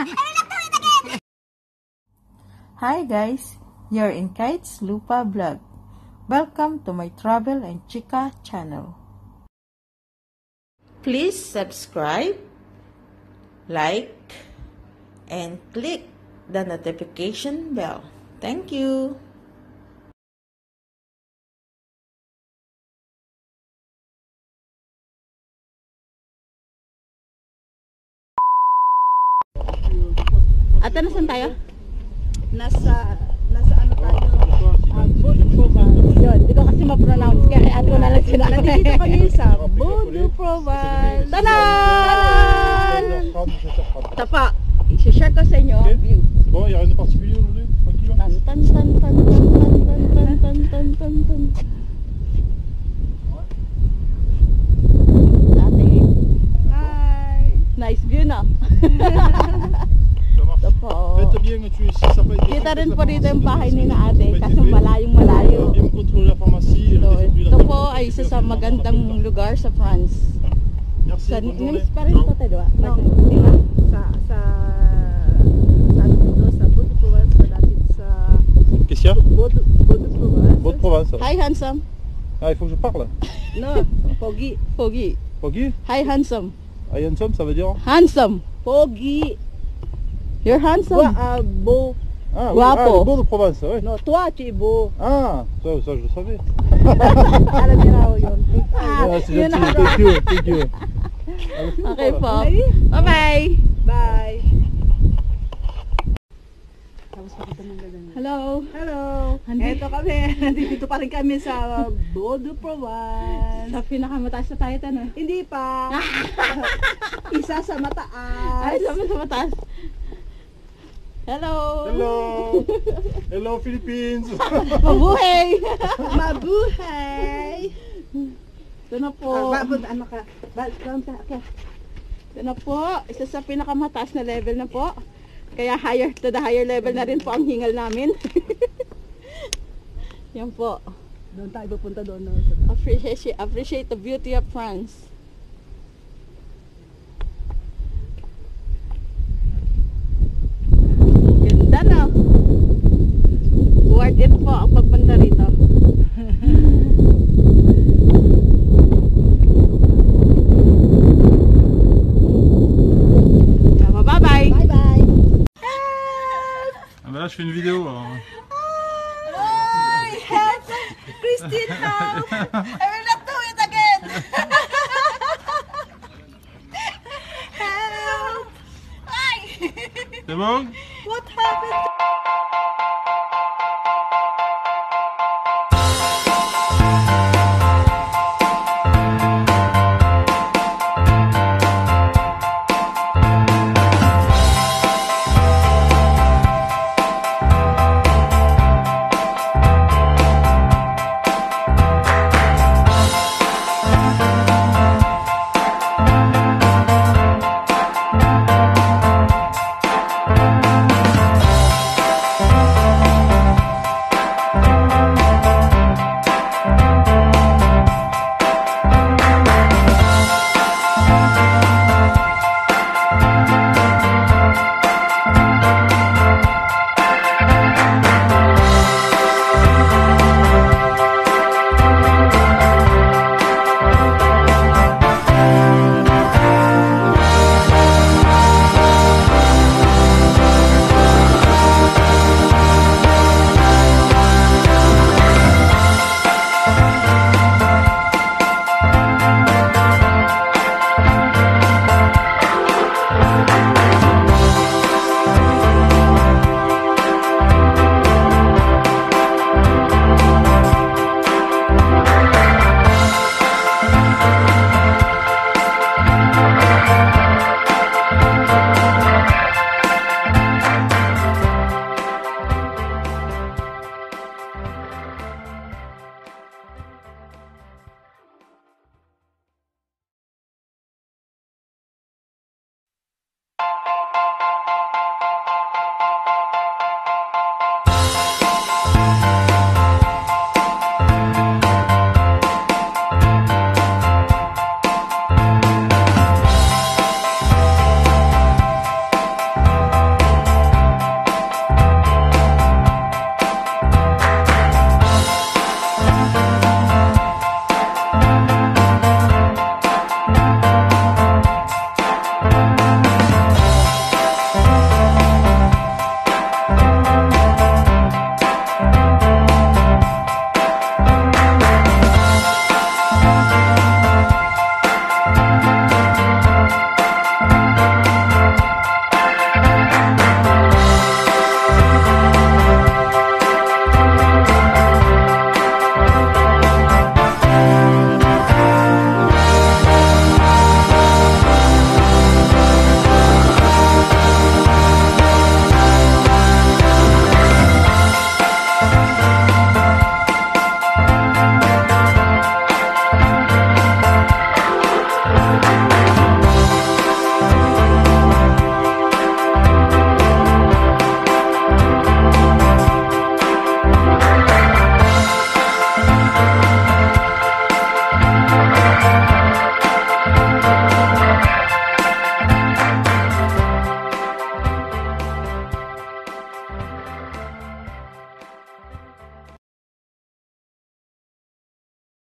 Hi guys, you're in Kites Lupa Vlog. Welcome to my travel and chika channel. Please subscribe, like, and click the notification bell. Thank you. Ate, nasan tayo? Nasa ano tayo? Provence. Yun, hindi ko kasi ma-pronounce kaya ate ko na lang sinabi. Nandito kami sa Provence. Tanan! Tapa, i-share ko sa inyo ang view. Bon, il n'y a rien de particulier aujourd'hui? Tranquille? Tan tan tan tan tan tan tan tan tan tan tan. Ate, Hi! nice view na. Tapo. Faites bien que tu es ici, ça peut être... Kita rin po dito yung bahay ni na ate kasi malayong-malayo. Bien me contrôler la pharmacie. Ito po ay isa sa magandang lugar sa France. Merci, Sa bonne journée. Nims pa rin ito tayo, diba? No, hindi na. Sa ano dito, sa Provence, malapit sa Qu'est-ce qu'il y a? Provence. Votre Provence. Hi handsome. Ah, il faut que je parle. No, Pogi. Pogi. Pogi? Hi handsome. Ah, handsome, ça veut dire? Handsome. Pogi. You're handsome. Beau. Ah, oui, Guapo. ah, le beau de Provence, ouais. No, toi, tu es beau. Ah, ça je le savais. Alam niya raw yun. Ah, c'est yun gentil, na. thank you, thank you. Okay po. Okay? Bye-bye. Bye. Hello. Hello. Eto kami. Nandito pa rin kami sa Provence. Sa pinakamataas na tayo tan. Hindi pa. Isa sa mataas. Ay, sabi sa mataas. Hello. Hello. Hello, Philippines. Mabuhay. Mabuhay. Ito na po. Ano ka? Okay. Ito na po. Isa sa pinakamataas na level na po. Kaya to the higher level na rin po ang hingal namin. Yan po. Doon tayo pupunta doon. Appreciate the beauty of France. Ganda na. Worth it po ang pagpunta rito. Bye-bye. Bye-bye. Ah bah là je fais une vidéo. Alors. Help! Christine, help! I will not do it again! Help! Ay! C'est bon? What happened?